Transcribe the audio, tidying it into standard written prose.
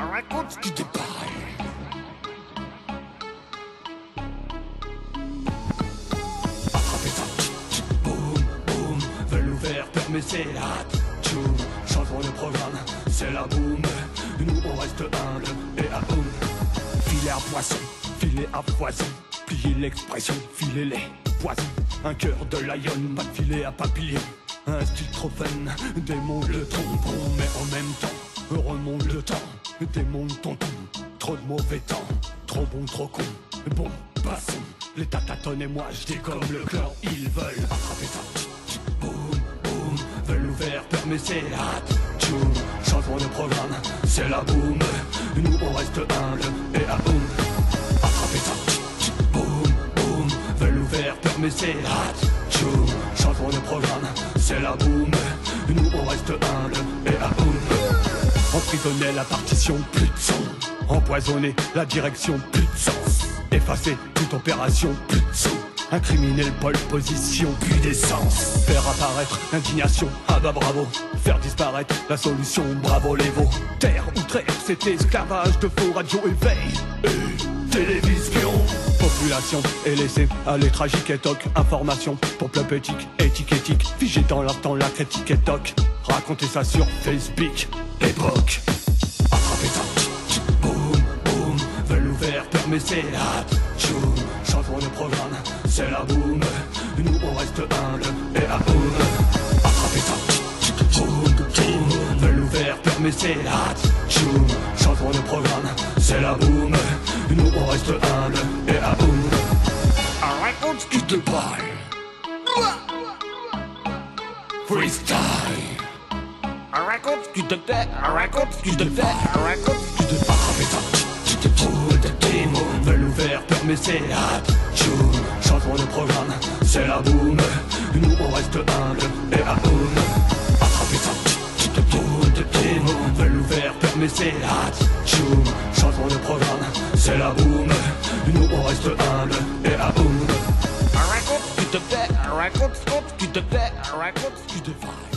raconte ce qui te parle. Attrapez ça, boum, boum, veulent nous faire peur mais c'est la tchoum. Changement de programme, c'est la boum. Nous on reste humble et à boum. Filet à poisson, filet à poison. Pliez l'expression, filet les poisons. Un cœur de lion, pas de filet à papillon. Un style trop fun, démonte le trompon. Mais en même temps, remonte le temps. Démonte ton ton, trop de mauvais temps. Trop bon, trop con, bon, passons. Les tatatonnes et moi je comme le clan. Ils veulent attraper ça, boum, boum. Veulent nous faire peur mais c'est la tchoum. Changement de programme, c'est la boum. Nous on reste humble et à boum. Attraper ça, boum, boum. Veulent nous faire peur mais c'est la tchoum. Changement de programme, c'est la boum. Nous on reste humble et à boum. Emprisonner la partition, plus de son. Empoisonner la direction, plus de sens. Effacer toute opération, plus de son. Incriminer le pôle position, plus d'essence. Faire apparaître l'indignation, ah bah bravo. Faire disparaître la solution, bravo les veaux. Terre ou trêve, c'est esclavage de faux radio éveil et télévision. Population est laissée aller tragique et toc. Information pour peuple éthique, figé dans l'instant la critique et toc. Racontez ça sur Facebook, époque. Attrapez ça, boum, boum. Veulent nous faire peur mais c'est la tchoum. Changement de programme, c'est la boum. Nous on reste humble et à boum. Attrapez ça, boum, boum. Veulent nous faire peur mais c'est la tchoum. Changement de programme, c'est la boum. Nous on reste humble et à boum. Raconte ce qui te parle. Freestyle. Raconte ce qui te fait, raconte ce qui te fait, raconte ce qui te fait. Attrapez ça, des mots veulent nous faire peur mais c'est la tchoum. Changement de programme, c'est la boum. Nous on reste humble et à boum. Attrapez ça, des mots veulent nous faire peur mais c'est la tchoum. Changement de programme, c'est la boum. Nous on reste humble et à boum. Raconte ce qui te fait, raconte ce qui te fait, raconte ce qui te fait.